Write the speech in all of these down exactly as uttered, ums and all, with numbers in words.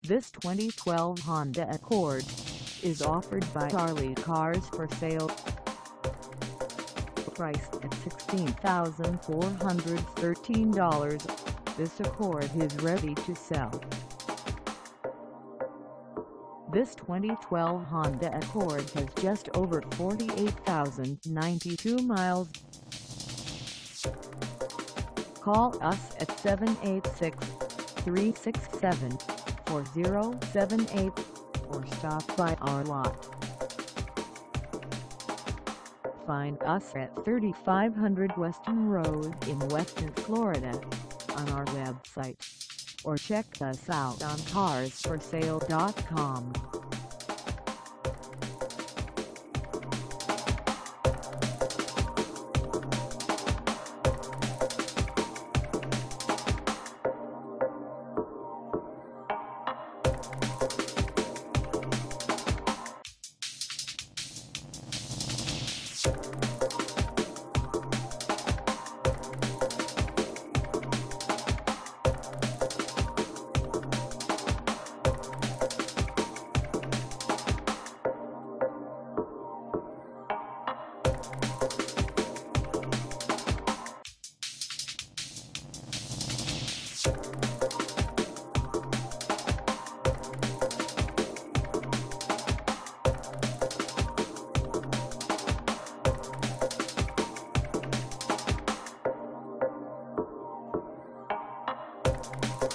This twenty twelve Honda Accord is offered by Charlie Cars for Sale. Priced at sixteen thousand four hundred thirteen dollars, this Accord is ready to sell. This twenty twelve Honda Accord has just over forty-eight thousand ninety-two miles. Call us at seven eight six, three six seven, four zero seven eight or stop by our lot. Find us at thirty-five hundred Weston Road in Weston, Florida on our website, or check us out on cars for sale dot com.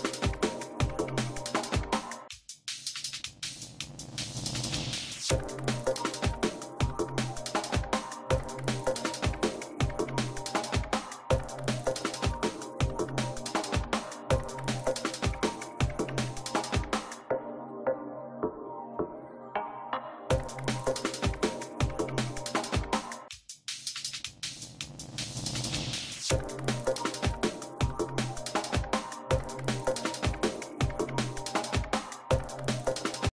You